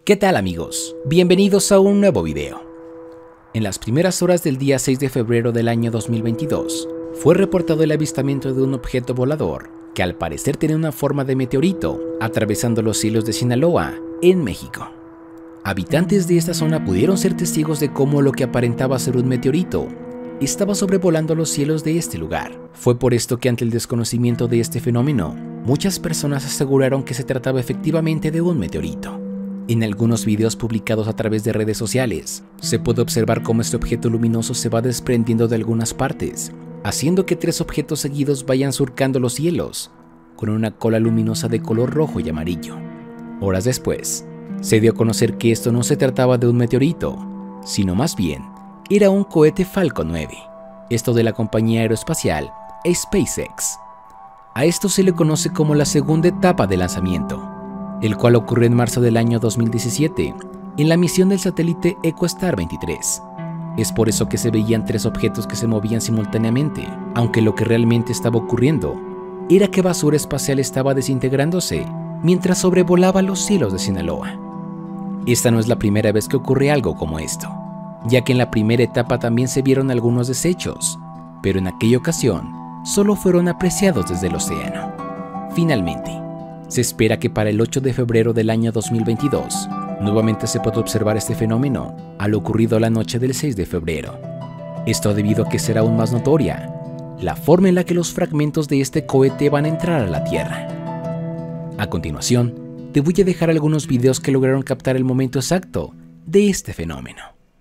¿Qué tal amigos? Bienvenidos a un nuevo video. En las primeras horas del día 6 de febrero del año 2022, fue reportado el avistamiento de un objeto volador que al parecer tenía una forma de meteorito atravesando los cielos de Sinaloa, en México. Habitantes de esta zona pudieron ser testigos de cómo lo que aparentaba ser un meteorito estaba sobrevolando los cielos de este lugar. Fue por esto que ante el desconocimiento de este fenómeno, muchas personas aseguraron que se trataba efectivamente de un meteorito. En algunos videos publicados a través de redes sociales, se puede observar cómo este objeto luminoso se va desprendiendo de algunas partes, haciendo que 3 objetos seguidos vayan surcando los cielos, con una cola luminosa de color rojo y amarillo. Horas después, se dio a conocer que esto no se trataba de un meteorito, sino más bien, era un cohete Falcon 9, esto de la compañía aeroespacial SpaceX. A esto se le conoce como la segunda etapa de lanzamiento, el cual ocurrió en marzo del año 2017, en la misión del satélite EcoStar 23. Es por eso que se veían 3 objetos que se movían simultáneamente, aunque lo que realmente estaba ocurriendo era que basura espacial estaba desintegrándose mientras sobrevolaba los cielos de Sinaloa. Esta no es la primera vez que ocurre algo como esto, ya que en la primera etapa también se vieron algunos desechos, pero en aquella ocasión solo fueron apreciados desde el océano. Finalmente, se espera que para el 8 de febrero del año 2022, nuevamente se pueda observar este fenómeno a lo ocurrido la noche del 6 de febrero. Esto debido a que será aún más notoria la forma en la que los fragmentos de este cohete van a entrar a la Tierra. A continuación, te voy a dejar algunos videos que lograron captar el momento exacto de este fenómeno.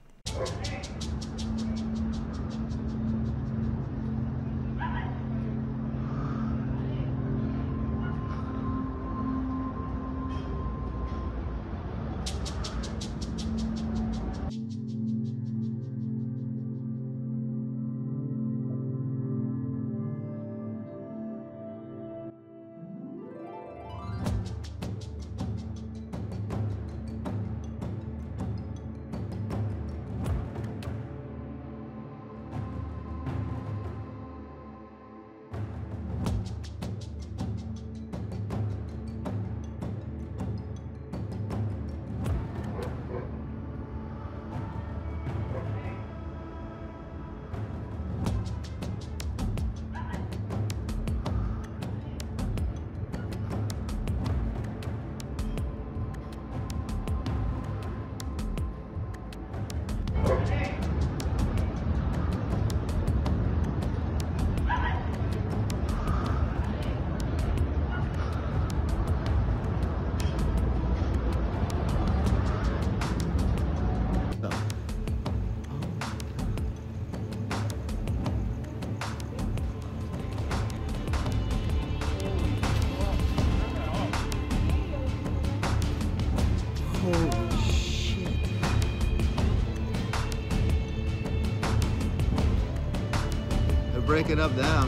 Break it up down.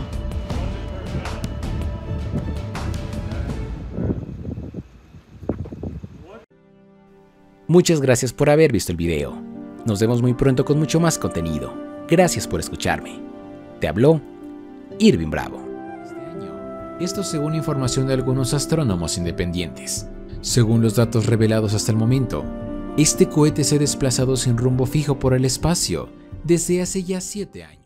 Muchas gracias por haber visto el video. Nos vemos muy pronto con mucho más contenido. Gracias por escucharme. Te habló Irving Bravo. Esto según información de algunos astrónomos independientes. Según los datos revelados hasta el momento, este cohete se ha desplazado sin rumbo fijo por el espacio desde hace ya 7 años.